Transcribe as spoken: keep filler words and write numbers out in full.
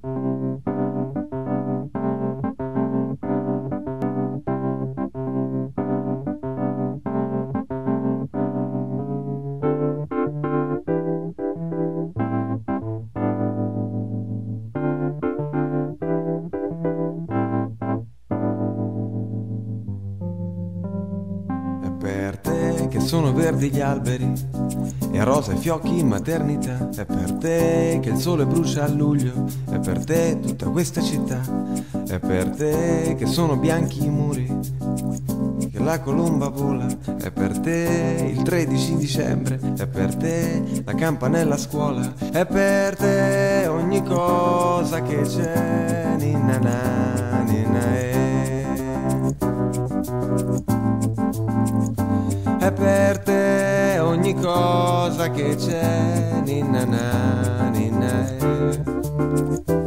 Per te che sono verdi gli alberi e rosa i fiocchi in maternità, è per te che il sole brucia a luglio, è per te tutta questa città, è per te che sono bianchi i muri, che la colomba vola, è per te il tredici dicembre, è per te la campanella a scuola, è per te ogni cosa che c'è, ninna na, ninna e. È per te ogni cosa che c'è, ninna na, ninna e.